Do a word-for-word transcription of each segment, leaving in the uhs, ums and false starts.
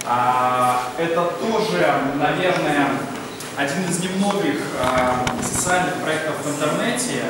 Это тоже, наверное, один из немногих социальных проектов в интернете.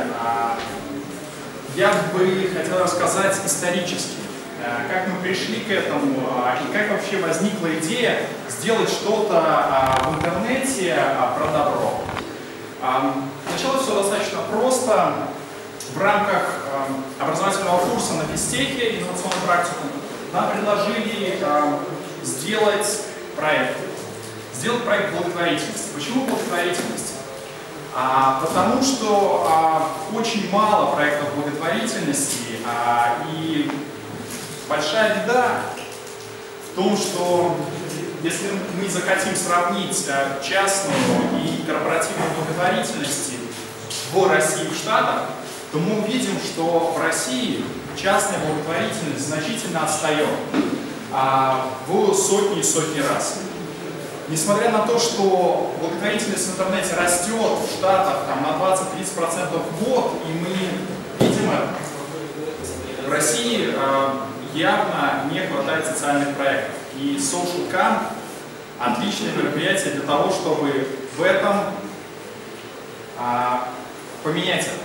Я бы хотел рассказать исторически, как мы пришли к этому и как вообще возникла идея сделать что-то в интернете про добро. Началось все достаточно просто. В рамках образовательного курса на физтехе инновационную практику нам предложили сделать проект. Сделать проект благотворительности. Почему благотворительности? А, потому что а, очень мало проектов благотворительности, а, и большая беда в том, что если мы захотим сравнить а, частную и корпоративную благотворительность в России и в Штатах, то мы увидим, что в России частная благотворительность значительно отстает а, в сотни и сотни раз. Несмотря на то, что благотворительность в интернете растет в Штатах там, на двадцать-тридцать процентов в год, и мы видим это, в России а, явно не хватает социальных проектов. И Social Camp – отличное мероприятие для того, чтобы в этом а, поменять это.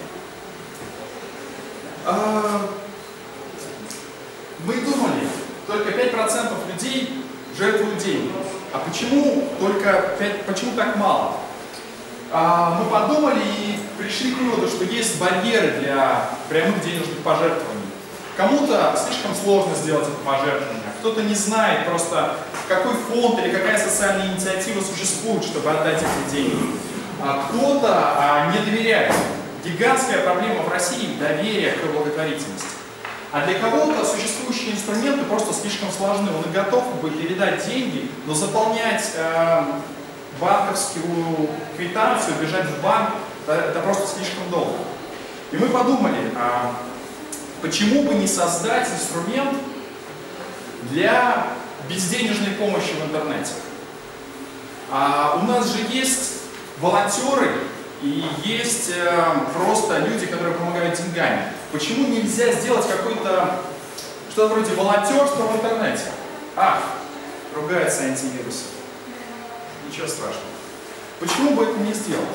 Мы думали, только пять процентов людей жертвуют деньги. А почему только пять, почему так мало? Мы подумали и пришли к выводу, что есть барьеры для прямых денежных пожертвований. Кому-то слишком сложно сделать это пожертвование, кто-то не знает просто, какой фонд или какая социальная инициатива существует, чтобы отдать эти деньги. Кто-то не доверяет. Гигантская проблема в России – доверие к благотворительности. А для кого-то существующие инструменты просто слишком сложны. Он готов бы передать деньги, но заполнять э, банковскую квитанцию, бежать в банк – это просто слишком долго. И мы подумали, а почему бы не создать инструмент для безденежной помощи в интернете? А у нас же есть волонтеры, и есть э, просто люди, которые помогают деньгами. Почему нельзя сделать какой-то, что-то вроде волонтерства в интернете? А, ругаются антивирусы. Ничего страшного. Почему бы это не сделать?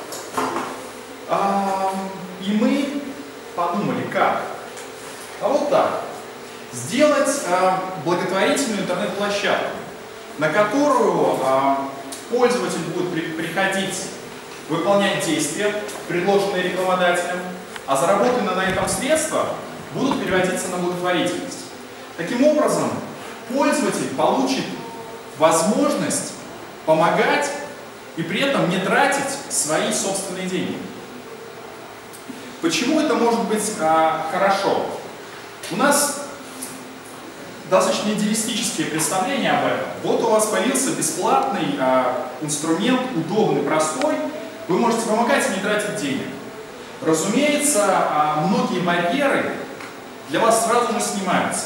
А, и мы подумали, как? А вот так. Сделать а, благотворительную интернет-площадку, на которую а, пользователь будет при, приходить, выполнять действия, предложенные рекламодателем, а заработанные на этом средства будут переводиться на благотворительность. Таким образом, пользователь получит возможность помогать и при этом не тратить свои собственные деньги. Почему это может быть а, хорошо? У нас достаточно идеалистические представления об этом. Вот у вас появился бесплатный а, инструмент, удобный, простой. Вы можете помогать и не тратить денег. Разумеется, многие барьеры для вас сразу же снимаются.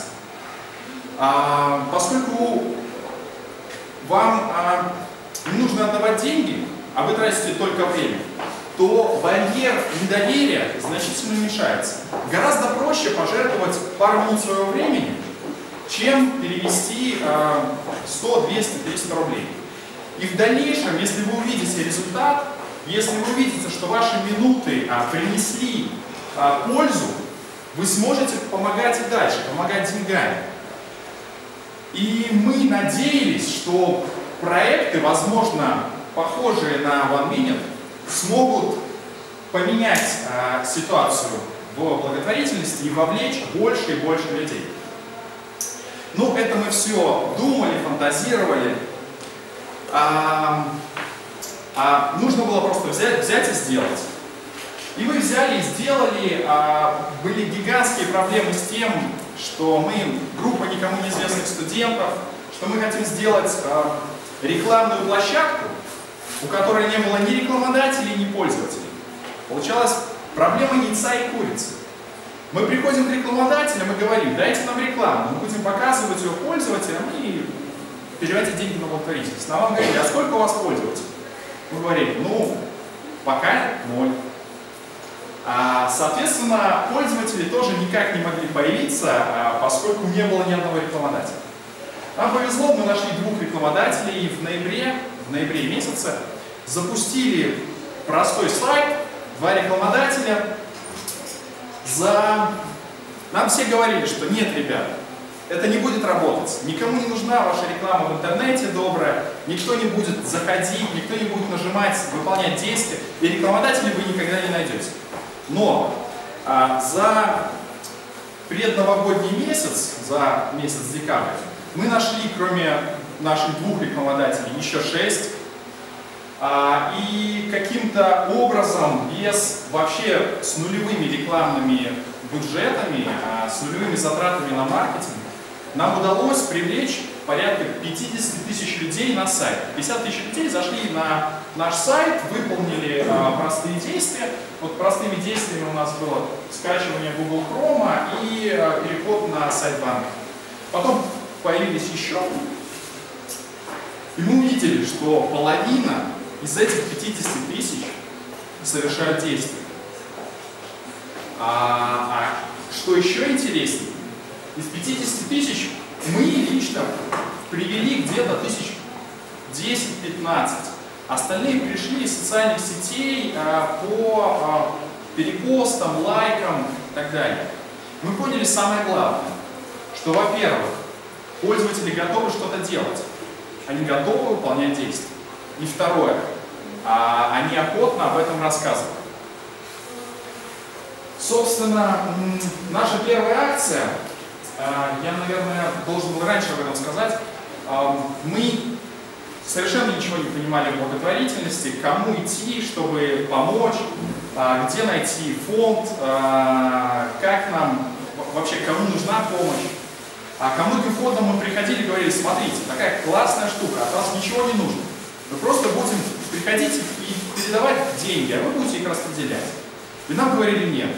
Поскольку вам не нужно отдавать деньги, а вы тратите только время, то барьер недоверия значительно уменьшается. Гораздо проще пожертвовать пару минут своего времени, чем перевести сто, двести, триста рублей. И в дальнейшем, если вы увидите результат, если вы увидите, что ваши минуты а, принесли а, пользу, вы сможете помогать и дальше, помогать деньгами. И мы надеялись, что проекты, возможно, похожие на One Minute, смогут поменять а, ситуацию в благотворительности и вовлечь больше и больше людей. Ну, это мы все думали, фантазировали. А, А нужно было просто взять, взять и сделать. И мы взяли и сделали. А, были гигантские проблемы с тем, что мы, группа никому неизвестных студентов, что мы хотим сделать а, рекламную площадку, у которой не было ни рекламодателей, ни пользователей. Получалась проблема яйца и курицы. Мы приходим к рекламодателям и говорим: дайте нам рекламу, мы будем показывать ее пользователям и переводить деньги на благотворительность. Нам говорили: а сколько у вас пользователей? Мы говорили: ну, пока ноль. А, соответственно, пользователи тоже никак не могли появиться, а, поскольку не было ни одного рекламодателя. Нам повезло, мы нашли двух рекламодателей и в ноябре, в ноябре месяце запустили простой сайт, два рекламодателя. За... Нам все говорили, что нет, ребят, это не будет работать. Никому не нужна ваша реклама в интернете добрая, никто не будет заходить, никто не будет нажимать, выполнять действия, и рекламодателей вы никогда не найдете. Но а, за предновогодний месяц, за месяц декабрь, мы нашли, кроме наших двух рекламодателей, еще шесть. А, и каким-то образом, без вообще с нулевыми рекламными бюджетами, а, с нулевыми затратами на маркетинг, нам удалось привлечь порядка пятидесяти тысяч людей на сайт. пятьдесят тысяч людей зашли на наш сайт, выполнили а, простые действия. Вот простыми действиями у нас было скачивание Google Chrome и а, переход на сайт банка. Потом появились еще, и мы увидели, что половина из этих пятидесяти тысяч совершают действия. А, а что еще интереснее, из пятидесяти тысяч мы лично привели где-то тысяч десять-пятнадцать. Остальные пришли из социальных сетей а, по а, перепостам, лайкам и так далее. Мы поняли самое главное, что, во-первых, пользователи готовы что-то делать, они готовы выполнять действия. И второе, а, они охотно об этом рассказывают. Собственно, наша первая акция, я, наверное, должен был раньше об этом сказать, мы совершенно ничего не понимали в благотворительности, кому идти, чтобы помочь, где найти фонд, как нам, вообще кому нужна помощь. А ко многим фондам мы приходили и говорили: смотрите, такая классная штука, от вас ничего не нужно. Мы просто будем приходить и передавать деньги, а вы будете их распределять. И нам говорили: нет.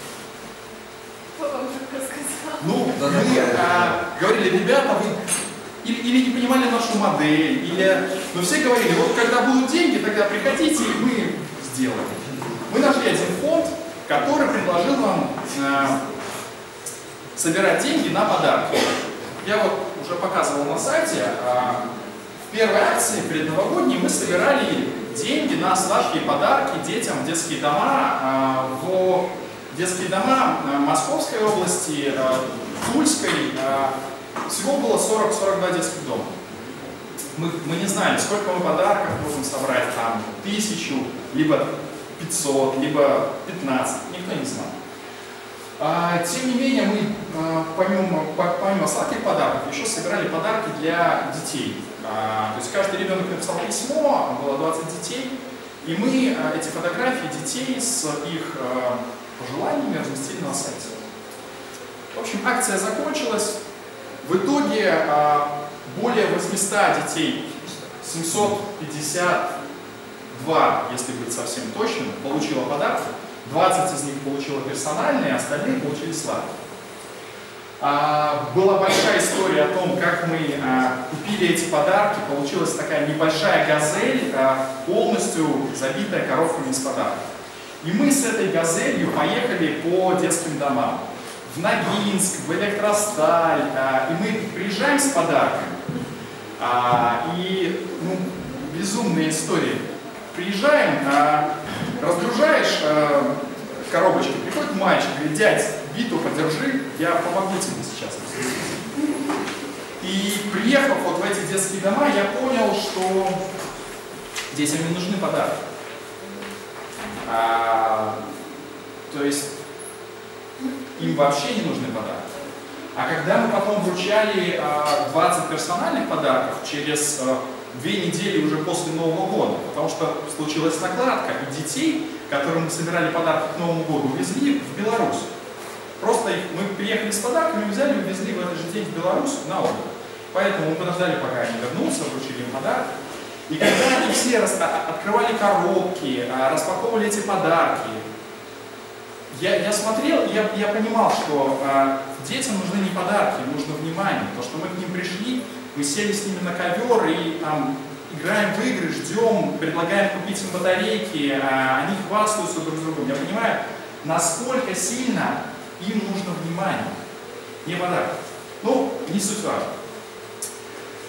Ну, да, мы да, да, а, говорили: ребята, вы или, или не понимали нашу модель, или... Но все говорили: вот когда будут деньги, тогда приходите, и мы сделаем. Мы нашли один фонд, который предложил нам а, собирать деньги на подарки. Я вот уже показывал на сайте, а, в первой акции предновогодней мы собирали деньги на сладкие подарки детям в детские дома, а, в детские дома Московской области, Тульской. Всего было сорок-сорок два детских дома. Мы, мы не знали, сколько мы подарков можем собрать, там, тысячу, либо пятьсот, либо пятнадцать, никто не знал. А, тем не менее, мы помимо, помимо сладких подарков еще собирали подарки для детей. А, то есть каждый ребенок написал письмо, было двадцать детей, и мы эти фотографии детей с их пожеланиями разместили на сайте. В общем, акция закончилась. В итоге более восьмисот детей, семьсот пятьдесят два, если быть совсем точным, получило подарки. двадцать из них получило персональные, остальные получили сладкие. Была большая история о том, как мы купили эти подарки. Получилась такая небольшая газель, полностью забитая коробками из подарков. И мы с этой газелью поехали по детским домам. В Ногинск, в Электросталь. И мы приезжаем с подарками. И ну, безумная история. Приезжаем, разгружаешь коробочки, приходит мальчик, говорит: дядь, биту подержи, я помогу тебе сейчас. И приехав вот в эти детские дома, я понял, что детям не нужны подарки. А, то есть им вообще не нужны подарки. А когда мы потом вручали а, двадцать персональных подарков через а, две недели уже после Нового года, потому что случилась накладка, и детей, которым мы собирали подарки к Новому году, увезли в Беларусь. Просто их, мы приехали с подарками, взяли и увезли в этот же день в Беларусь на отдых. Поэтому мы подождали, пока они вернутся, вручили им подарки. И когда они все открывали коробки, распаковывали эти подарки, я, я смотрел, и я, я понимал, что э, детям нужны не подарки, нужно внимание. То, что мы к ним пришли, мы сели с ними на ковер и там играем в игры, ждем, предлагаем купить им батарейки, э, они хвастаются друг с другом. Я понимаю, насколько сильно им нужно внимание, не подарки. Ну, не суть важно.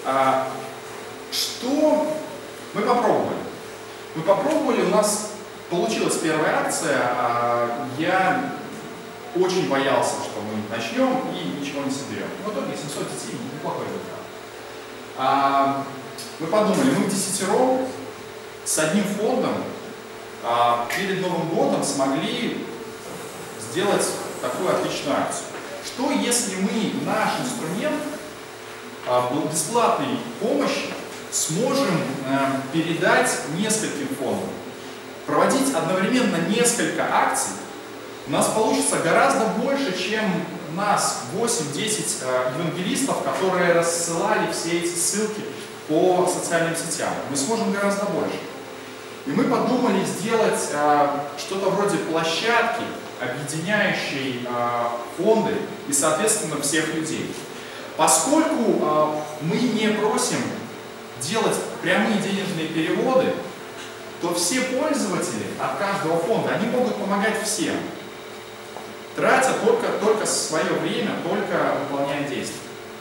Что мы попробовали? Мы попробовали, у нас получилась первая акция, я очень боялся, что мы начнем и ничего не соберем. В итоге семьсот детей, неплохой результат. Мы подумали, мы в десятером с одним фондом перед Новым годом смогли сделать такую отличную акцию. Что если мы наш инструмент бесплатной помощи сможем передать нескольким фондам, проводить одновременно несколько акций, у нас получится гораздо больше, чем нас восемь-десять евангелистов, которые рассылали все эти ссылки по социальным сетям. Мы сможем гораздо больше. И мы подумали сделать что-то вроде площадки, объединяющей фонды и, соответственно, всех людей. Поскольку мы не просим делать прямые денежные переводы, то все пользователи от каждого фонда, они могут помогать всем, тратя только, только свое время, только выполняя действия.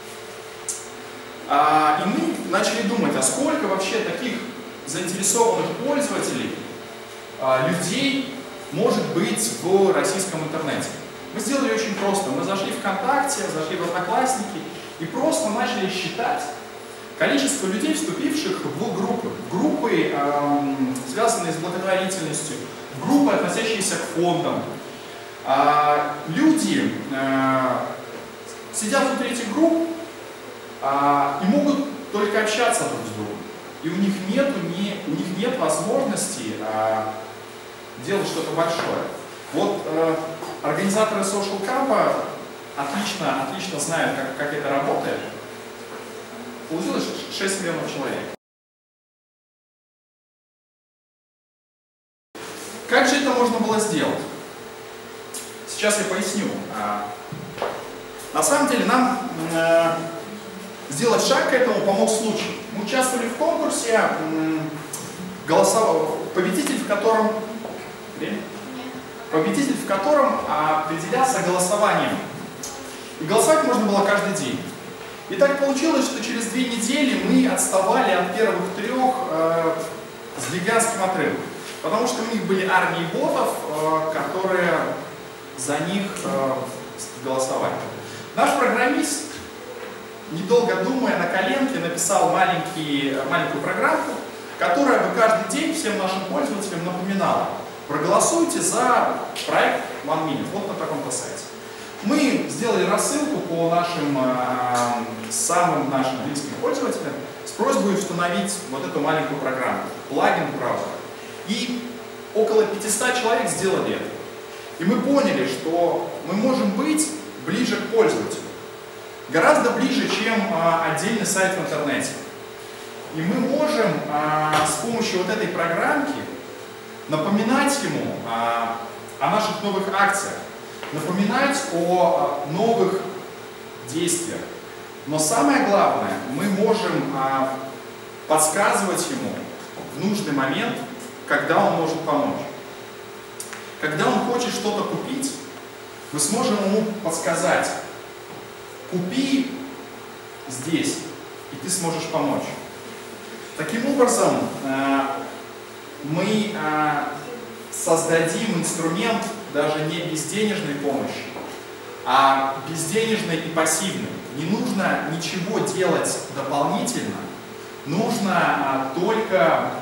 А, и мы начали думать, а сколько вообще таких заинтересованных пользователей, а, людей может быть в российском интернете. Мы сделали очень просто. Мы зашли в ВКонтакте, зашли в Одноклассники и просто начали считать количество людей, вступивших в группы. Группы, эм, связанные с благотворительностью, группы, относящиеся к фондам. А, люди э, сидят внутри этих групп а, и могут только общаться друг с другом. И у них, нету, не, у них нет возможности а, делать что-то большое. Вот э, организаторы Social Camp отлично, отлично знают, как, как это работает. Получилось шесть миллионов человек. Как же это можно было сделать? Сейчас я поясню. На самом деле нам э, сделать шаг к этому помог случай. Мы участвовали в конкурсе, э, голосовал, победитель в котором победитель в котором определялся голосованием. И голосовать можно было каждый день. И так получилось, что через две недели мы отставали от первых трех э, с гигантским отрывом. Потому что у них были армии ботов, э, которые за них э, голосовали. Наш программист, недолго думая, на коленке написал маленький, маленькую программку, которая бы каждый день всем нашим пользователям напоминала: проголосуйте за проект One Minute, вот на таком-то сайте. Мы сделали рассылку по нашим э, самым нашим близким пользователям с просьбой установить вот эту маленькую программу, плагин браузера. И около пятисот человек сделали это. И мы поняли, что мы можем быть ближе к пользователю, гораздо ближе, чем э, отдельный сайт в интернете. И мы можем э, с помощью вот этой программки напоминать ему э, о наших новых акциях, напоминать о новых действиях. Но самое главное, мы можем а, подсказывать ему в нужный момент, когда он может помочь. Когда он хочет что-то купить, мы сможем ему подсказать: купи здесь, и ты сможешь помочь. Таким образом, а, мы а, создадим инструмент даже не безденежной помощи, а безденежной и пассивной. Не нужно ничего делать дополнительно, нужно а, только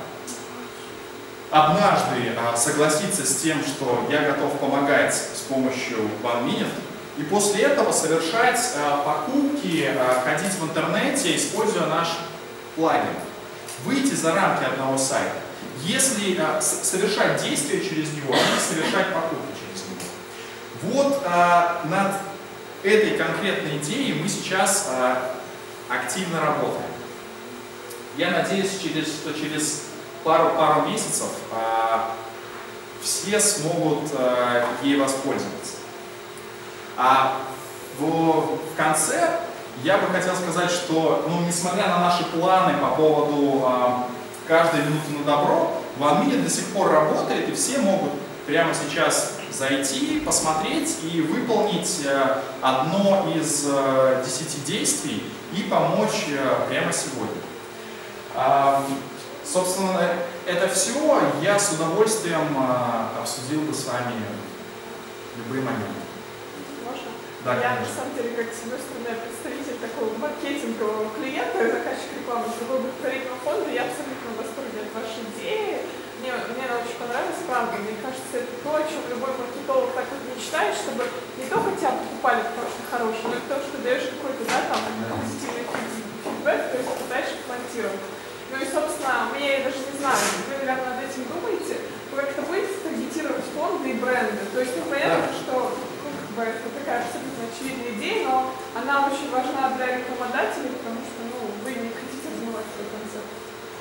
однажды а, согласиться с тем, что я готов помогать с помощью One Minute, и после этого совершать а, покупки, а, ходить в интернете, используя наш плагин, выйти за рамки одного сайта. Если а, совершать действия через него, а не совершать покупки через него. Вот а, над этой конкретной идеей мы сейчас а, активно работаем. Я надеюсь, через, что через пару, пару месяцев а, все смогут а, ей воспользоваться. А в, в конце я бы хотел сказать, что, ну, несмотря на наши планы по поводу а, каждой минуты на добро, One Minute до сих пор работает, и все могут прямо сейчас зайти, посмотреть и выполнить одно из десяти действий и помочь прямо сегодня. Собственно, это все я с удовольствием обсудил бы с вами в любые моменты. Можно? Да, я, конечно. на самом деле, как с одной стороны, представитель такого маркетингового клиента, заказчик рекламы, с другой благотворительного фонда, я абсолютно в восторге от вашей идеи. Мне, мне она очень понравилась, правда. Мне кажется, это то, о чем любой маркетолог так вот мечтает, чтобы не только тебя покупали, потому что хороший, но и потому что даешь какой-то, да, там, позитивный фидбэк, то есть пытаешься имплантировать. Ну и, собственно, мне, я даже не знаю, вы, наверное, над этим думаете, вы как-то будете таргетировать фонды и бренды. То есть, ну, понятно, да. что ну, как бы, это такая абсолютно очевидная идея, но она очень важна для рекламодателей, потому что, ну, вы не хотите развивать свой концепт.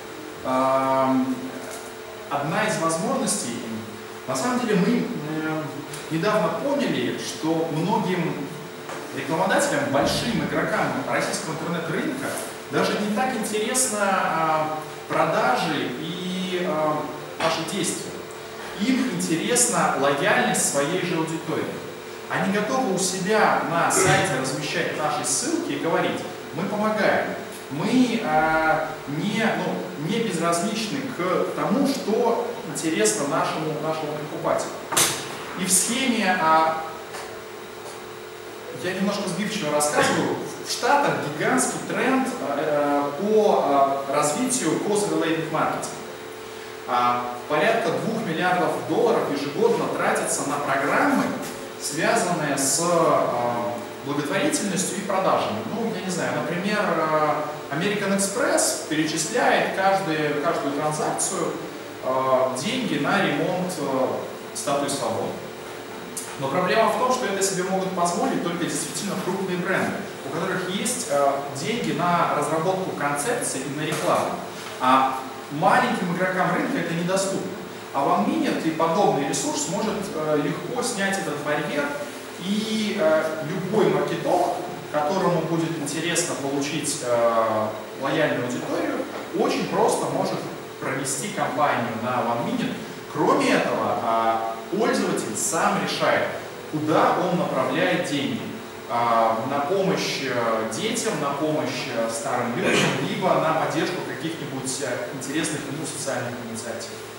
Одна из возможностей, на самом деле мы недавно поняли, что многим рекламодателям, большим игрокам российского интернет-рынка даже не так интересно продажи и наши действия. Им интересна лояльность своей же аудитории. Они готовы у себя на сайте размещать наши ссылки и говорить: мы помогаем. Мы а, не, ну, не безразличны к тому, что интересно нашему, нашему покупателю. И в схеме, а, я немножко сбивчиво рассказываю, в Штатах гигантский тренд а, по а, развитию cost-related marketing. А, порядка двух миллиардов долларов ежегодно тратится на программы, связанные с а, благотворительностью и продажами. Ну, я не знаю, например, American Express перечисляет каждую, каждую транзакцию э, деньги на ремонт э, статуи свободы. Но проблема в том, что это себе могут позволить только действительно крупные бренды, у которых есть э, деньги на разработку концепции и на рекламу. А маленьким игрокам рынка это недоступно. А OneMinute и подобный ресурс может э, легко снять этот барьер, и э, любой маркетолог, которому будет интересно получить э, лояльную аудиторию, очень просто может провести кампанию на OneMinute. Кроме этого, э, пользователь сам решает, куда он направляет деньги. Э, на помощь э, детям, на помощь э, старым людям, либо на поддержку каких-нибудь э, интересных ему социальных инициатив.